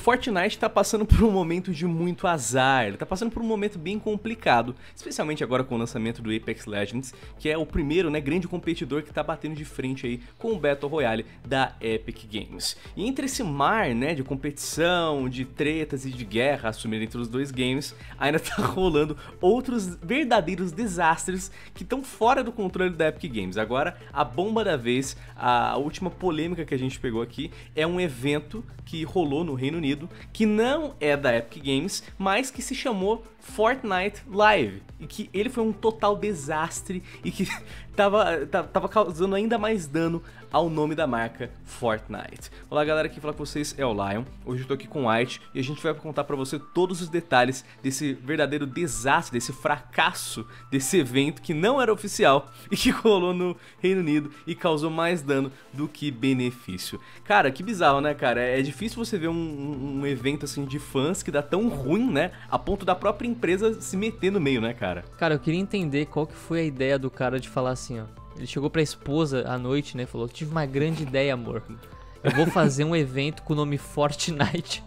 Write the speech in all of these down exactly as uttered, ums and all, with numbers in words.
Fortnite tá passando por um momento de muito azar, ele tá passando por um momento bem complicado, especialmente agora com o lançamento do Apex Legends, que é o primeiro, né, grande competidor que tá batendo de frente aí com o Battle Royale da Epic Games. E entre esse mar, né, de competição, de tretas e de guerra assumindo entre os dois games, ainda tá rolando outros verdadeiros desastres que estão fora do controle da Epic Games. Agora, a bomba da vez, a última polêmica que a gente pegou aqui, é um evento que rolou no Reino Unido, que não é da Epic Games, mas que se chamou Fortnite Live, e que ele foi um total desastre e que tava, tava causando ainda mais dano ao nome da marca Fortnite. Olá galera, aqui falar com vocês é o Lion. Hoje eu tô aqui com o White e a gente vai contar pra você todos os detalhes desse verdadeiro desastre, desse fracasso desse evento que não era oficial e que rolou no Reino Unido e causou mais dano do que benefício. Cara, que bizarro, né, cara? É difícil você ver um, um, um evento assim de fãs que dá tão ruim, né, a ponto da própria empresa se meter no meio, né, cara? Cara, eu queria entender qual que foi a ideia do cara de falar assim, ó. Ele chegou pra esposa à noite, né, falou: tive uma grande ideia, amor. Eu vou fazer um evento com o nome Fortnite.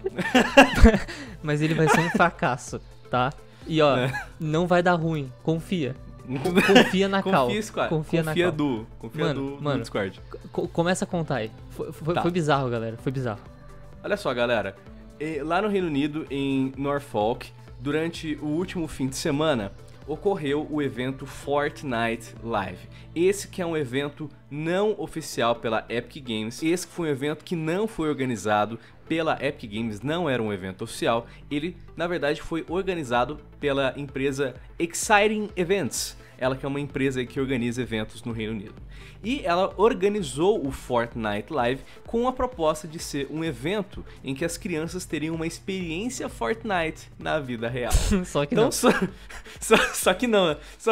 Mas ele vai ser um fracasso, tá? E ó, é. não vai dar ruim, confia. Confia na Cal. Confia, Squad. Confia, confia na do, Cal. confia mano, do, mano, do Discord. Começa a contar aí. Foi, foi, tá. foi bizarro, galera. Foi bizarro. Olha só, galera. Lá no Reino Unido, em Norfolk, durante o último fim de semana, ocorreu o evento Fortnite Live. Esse que é um evento não oficial pela Epic Games. Esse que foi um evento que não foi organizado pela Epic Games, não era um evento oficial. Ele, na verdade, foi organizado pela empresa Exciting Events. Ela que é uma empresa que organiza eventos no Reino Unido. E ela organizou o Fortnite Live com a proposta de ser um evento em que as crianças teriam uma experiência Fortnite na vida real. Só que então, não. Só, só, só que não, né? Só...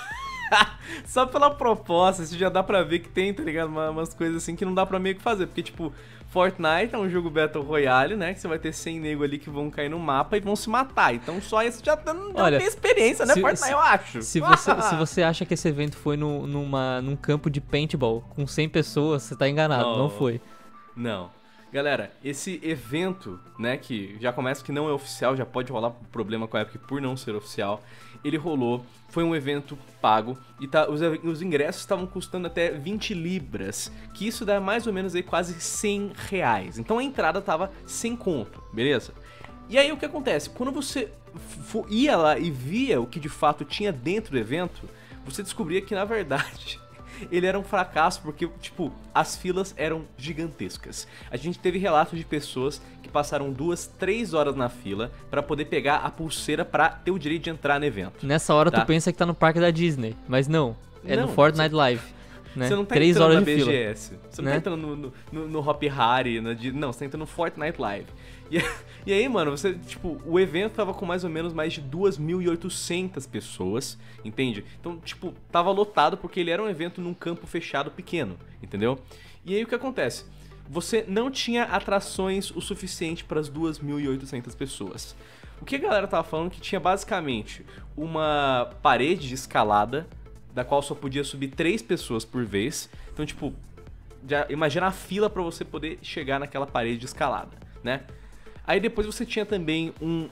Só pela proposta, isso já dá pra ver que tem, tá ligado? Uma, umas coisas assim que não dá pra meio que fazer. Porque, tipo, Fortnite é um jogo Battle Royale, né? Que você vai ter cem nego ali que vão cair no mapa e vão se matar. Então só isso já não Olha, tem experiência, né, se, Fortnite, se, eu acho. Se você, se você acha que esse evento foi no, numa, num campo de paintball com cem pessoas, você tá enganado, não, não foi. Não. Galera, esse evento, né, que já começa que não é oficial, já pode rolar problema com a Epic por não ser oficial, ele rolou, foi um evento pago e tá, os, os ingressos estavam custando até vinte libras, que isso dá mais ou menos aí quase cem reais. Então a entrada tava sem conto, beleza? E aí o que acontece? Quando você ia lá e via o que de fato tinha dentro do evento, você descobria que na verdade ele era um fracasso porque, tipo, as filas eram gigantescas. A gente teve relatos de pessoas que passaram duas, três horas na fila pra poder pegar a pulseira pra ter o direito de entrar no evento. Nessa hora tá? tu pensa que tá no parque da Disney, mas não, é não, no Fortnite você... Live. Né? Você não tá Três entrando horas na de B fila. G S, você não né? tá entrando no, no, no, no Hop Hari, na, não, você tá entrando no Fortnite Live. E, e aí, mano, você, tipo, o evento tava com mais ou menos mais de duas mil e oitocentas pessoas, entende? Então, tipo, tava lotado porque ele era um evento num campo fechado pequeno, entendeu? E aí o que acontece? Você não tinha atrações o suficiente para as duas mil e oitocentas pessoas. O que a galera tava falando que tinha basicamente uma parede de escalada, da qual só podia subir três pessoas por vez. Então, tipo, já imagina a fila pra você poder chegar naquela parede de escalada, né? Aí depois você tinha também um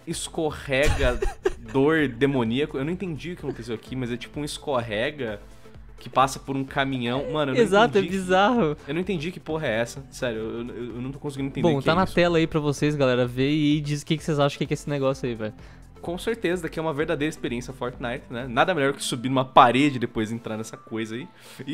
escorregador demoníaco. Eu não entendi o que aconteceu aqui, mas é tipo um escorrega que passa por um caminhão. Mano, eu não Exato, entendi. é bizarro. Que... Eu não entendi que porra é essa. Sério, eu, eu, eu não tô conseguindo entender. Bom, que tá é na isso. tela aí pra vocês, galera, ver e diz o que, que vocês acham que é esse negócio aí, velho. Com certeza, daqui é uma verdadeira experiência Fortnite, né? Nada melhor que subir numa parede e depois entrar nessa coisa aí. E,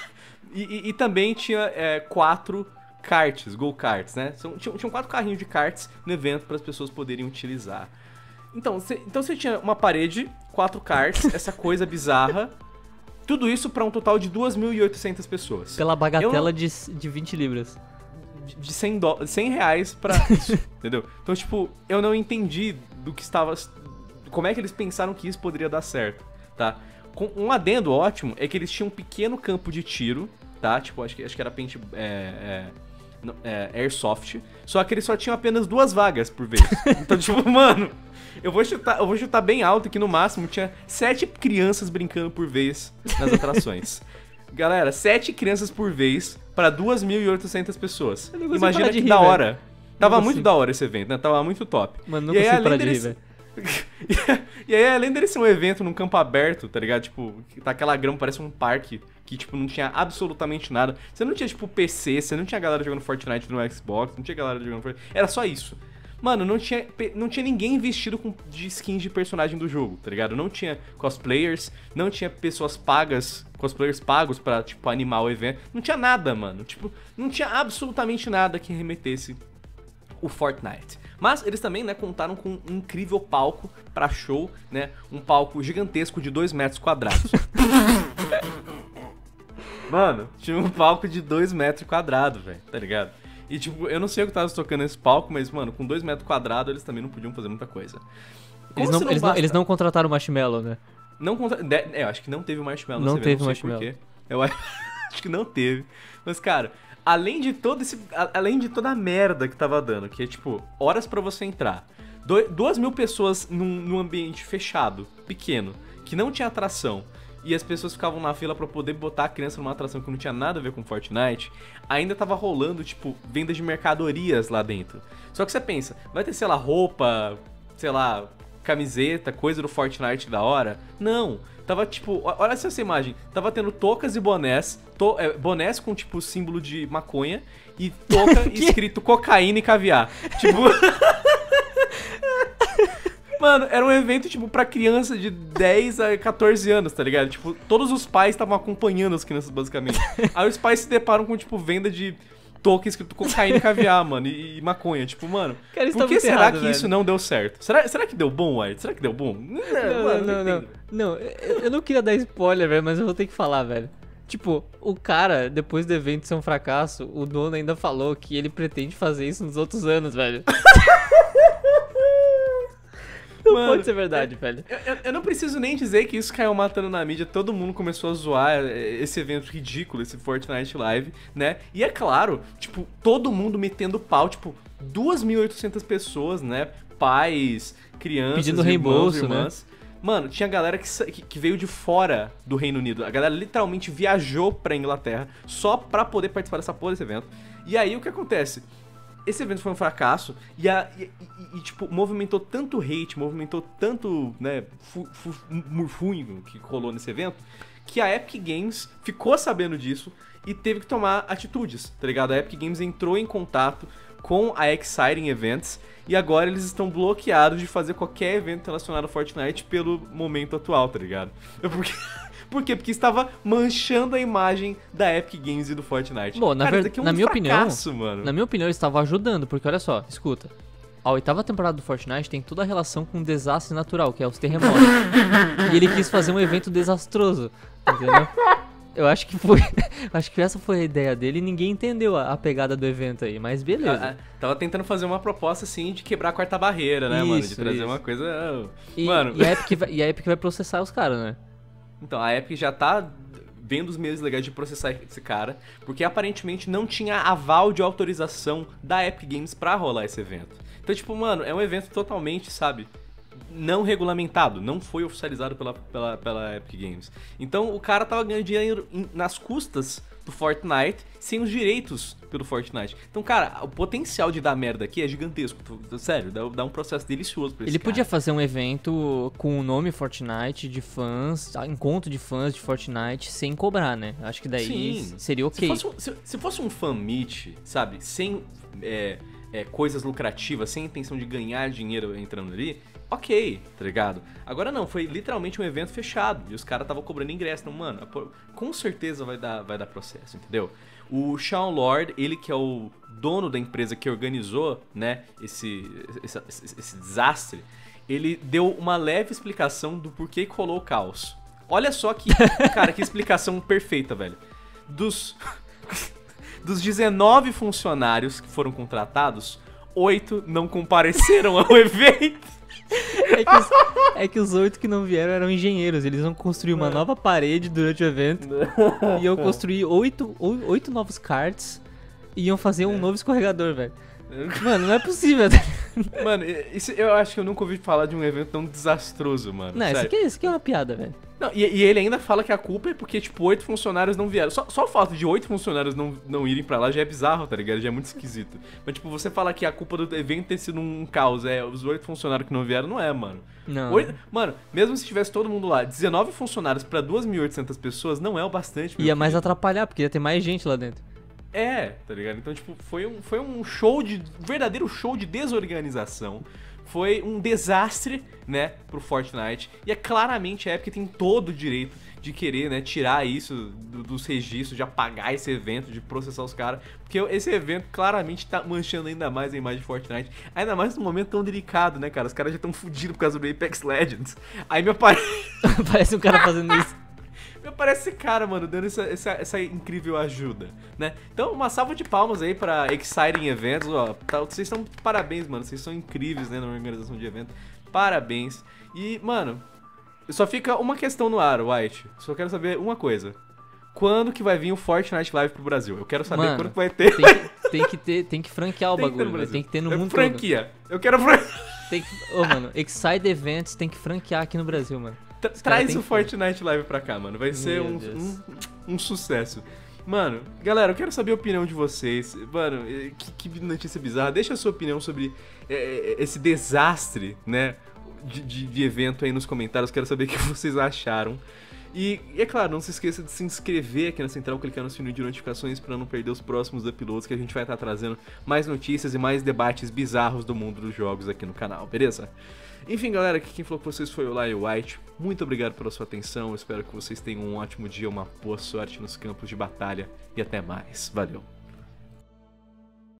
e, e também tinha é, quatro karts, go-karts, né? São, tinham, tinham quatro carrinhos de karts no evento para as pessoas poderem utilizar. Então, você então tinha uma parede, quatro karts, essa coisa bizarra. Tudo isso para um total de duas mil e oitocentas pessoas. Pela bagatela Eu... de, de vinte libras. De cem, do... cem reais pra isso, entendeu? Então, tipo, eu não entendi do que estava... Como é que eles pensaram que isso poderia dar certo, tá? Com um adendo ótimo é que eles tinham um pequeno campo de tiro, tá? Tipo, acho que, acho que era pente... É, é, é, Airsoft. Só que eles só tinham apenas duas vagas por vez. Então, tipo, mano... Eu vou chutar, eu vou chutar bem alto que no máximo tinha sete crianças brincando por vez nas atrações. Galera, sete crianças por vez pra duas mil e oitocentas pessoas. Imagina que rir, da velho. hora. Tava Como muito assim? da hora esse evento, né? Tava muito top. Mano, não E aí, consigo além parar de dele rir, ser- velho. E aí, além dele ser um evento num campo aberto, tá ligado? Tipo, que tá aquela grama, parece um parque, que, tipo, não tinha absolutamente nada. Você não tinha, tipo, P C, você não tinha galera jogando Fortnite no Xbox, não tinha galera jogando Fortnite. Era só isso. Mano, não tinha, pe- não tinha ninguém vestido com, de skins de personagem do jogo, tá ligado? Não tinha cosplayers, não tinha pessoas pagas, cosplayers pagos pra, tipo, animar o evento. Não tinha nada, mano. Tipo, não tinha absolutamente nada que remetesse o Fortnite. Mas eles também, né, contaram com um incrível palco pra show, né? Um palco gigantesco de dois metros quadrados. Mano, tinha um palco de dois metros quadrados, velho, tá ligado? E, tipo, eu não sei o que tava tocando nesse palco, mas, mano, com dois metros quadrados eles também não podiam fazer muita coisa. Como Eles não, se eles, não, basta- eles não contrataram o Marshmallow, né? Não contra... de- É, eu acho que não teve marshmallow Não nesse teve evento, não sei marshmallow. por quê. Eu acho acho que não teve. Mas, cara, além de todo esse... a- Além de toda a merda que tava dando, que é, tipo, horas pra você entrar, doi- duas mil pessoas num, num ambiente fechado, pequeno, que não tinha atração, e as pessoas ficavam na fila pra poder botar a criança numa atração que não tinha nada a ver com Fortnite, ainda tava rolando, tipo, venda de mercadorias lá dentro. Só que você pensa, vai ter, sei lá, roupa, sei lá, camiseta, coisa do Fortnite da hora? Não. Tava, tipo, ó- olha essa imagem. Tava tendo toucas e bonés, to- é, bonés com, tipo, símbolo de maconha, e touca escrito cocaína e caviar. Tipo... Mano, era um evento, tipo, pra criança de dez a quatorze anos, tá ligado? Tipo, todos os pais estavam acompanhando as crianças, basicamente. Aí os pais se deparam com, tipo, venda de touca escrito cocaína e caviar, mano, e, e maconha. Tipo, mano, Cara, isso por tá que muito será errado, que velho. isso não deu certo? Será, será que deu bom, White? Será que deu bom? Não, Não, mano, não, não, entendo. não. Não, eu eu não queria dar spoiler, velho, mas eu vou ter que falar, velho. Tipo, o cara, depois do evento ser um fracasso, o dono ainda falou que ele pretende fazer isso nos outros anos, velho. Não Mano, pode ser verdade, velho. Eu, eu- eu não preciso nem dizer que isso caiu matando na mídia, todo mundo começou a zoar é, esse evento ridículo, esse Fortnite Live, né? E é claro, tipo, todo mundo metendo pau, tipo, duas mil e oitocentas pessoas, né? Pais, crianças, Pedindo irmãos, reembolso, irmãs. Mano, tinha galera que, sa- que, que veio de fora do Reino Unido. A galera literalmente viajou pra Inglaterra só pra poder participar dessa porra desse evento. E aí, o que acontece? Esse evento foi um fracasso e, a, e, e- e, tipo, movimentou tanto hate, movimentou tanto, né, fu- fu- murfunho que rolou nesse evento, que a Epic Games ficou sabendo disso e teve que tomar atitudes, tá ligado? A Epic Games entrou em contato com a Exciting Events e agora eles estão bloqueados de fazer qualquer evento relacionado a Fortnite pelo momento atual, tá ligado? Porque... Por quê? Porque estava manchando a imagem da Epic Games e do Fortnite. Bom, na Cara, ver- isso aqui é um na minha opinião- fracasso, mano. Na minha opinião, ele estava ajudando, porque olha só, escuta. A oitava temporada do Fortnite tem toda a relação com um desastre natural, que é os terremotos. E ele quis fazer um evento desastroso, entendeu? Eu acho que foi. Acho que essa foi a ideia dele e ninguém entendeu a, a pegada do evento aí, mas beleza. Ah, ah, tava tentando fazer uma proposta assim de quebrar a quarta barreira, né, mano? De Isso, trazer isso. uma coisa. ah, E, mano, e, a Epic vai, e a Epic vai processar os caras, né? então a Epic já tá vendo os meios legais de processar esse cara, porque aparentemente não tinha aval de autorização da Epic Games pra rolar esse evento. Então, tipo, mano, é um evento totalmente, sabe, não regulamentado, não foi oficializado pela, pela, pela Epic Games. Então o cara tava ganhando dinheiro em- nas custas do Fortnite, sem os direitos pelo Fortnite. Então, cara, o potencial de dar merda aqui é gigantesco. Tô- Sério, dá, dá um processo delicioso pra esse Ele podia cara. fazer um evento com o nome Fortnite de fãs, ah, encontro de fãs de Fortnite sem cobrar, né? Acho que daí Sim. seria Se ok. fosse, um, se, se fosse um fan meet, sabe, sem é, é, coisas lucrativas, sem intenção de ganhar dinheiro entrando ali, ok, tá ligado? Agora não, foi literalmente um evento fechado e os caras estavam cobrando ingresso. Então, mano, pô, com certeza vai dar, vai dar processo, entendeu? O Sean Lord, ele que é o dono da empresa que organizou, né, esse, esse, esse- esse desastre, ele deu uma leve explicação do porquê que rolou o caos. Olha só que, cara, que explicação perfeita, velho. Dos, dos dezenove funcionários que foram contratados, oito não compareceram ao evento. É que, os, é que os oito que não vieram eram engenheiros. Eles vão construir uma nova parede durante o evento. E iam construir oito, oi- oito novos karts. E iam fazer um novo escorregador, velho. Mano, não é possível. Mano, isso, eu acho que eu nunca ouvi falar de um evento tão desastroso, mano. Não, isso Sério. aqui, é- isso aqui é uma piada, velho. Não, e, e ele ainda fala que a culpa é porque, tipo, oito funcionários não vieram. Só, só o fato de oito funcionários não, não irem pra lá já é bizarro, tá ligado? Já é muito esquisito. Mas, tipo, você fala que a culpa do evento ter sido um caos, é os oito funcionários que não vieram, não é, mano. Não. Oito, mano, mesmo se tivesse todo mundo lá, dezenove funcionários pra duas mil e oitocentas pessoas não é o bastante. Ia mais atrapalhar, porque ia ter mais gente lá dentro. É, tá ligado? Então, tipo, foi um, foi um show de... Um verdadeiro show de desorganização. Foi um desastre, né, pro Fortnite. E é claramente a Epic tem todo o direito de querer, né, tirar isso do, dos registros, de apagar esse evento, de processar os caras. Porque esse evento claramente tá manchando ainda mais a imagem de Fortnite. Ainda mais num momento tão delicado, né, cara? Os caras já estão fodidos por causa do Apex Legends. Aí me aparece... Parece um cara fazendo isso. Me aparece esse cara, mano, dando essa, essa, essa incrível ajuda, né? Então, uma salva de palmas aí pra Exciting Events, ó. Tá, vocês estão parabéns, mano. Vocês são incríveis, né, na organização de evento. Parabéns. E, mano, só fica uma questão no ar, White. Só quero saber uma coisa. Quando que vai vir o Fortnite Live pro Brasil? Eu quero saber, mano, quando que vai ter. Tem que, tem que ter, tem que franquear o tem bagulho, né? Tem que ter no é mundo franquia. Todo. Eu quero franquia. Tem que, ô, mano, Excite Events tem que franquear aqui no Brasil, mano. Traz o Fortnite Live pra cá, mano. Vai ser um, um, um sucesso. Mano, galera, eu quero saber a opinião de vocês. Mano, que, que notícia bizarra. Deixa a sua opinião sobre é, esse desastre, né, de, de, de evento aí nos comentários. Quero saber o que vocês acharam. E, e é claro, não se esqueça de se inscrever aqui na Central, clicar no sininho de notificações para não perder os próximos uploads, que a gente vai estar trazendo mais notícias e mais debates bizarros do mundo dos jogos aqui no canal, beleza? Enfim, galera, aqui quem falou com vocês foi o Lai White. Muito obrigado pela sua atenção, eu espero que vocês tenham um ótimo dia, uma boa sorte nos campos de batalha e até mais. Valeu!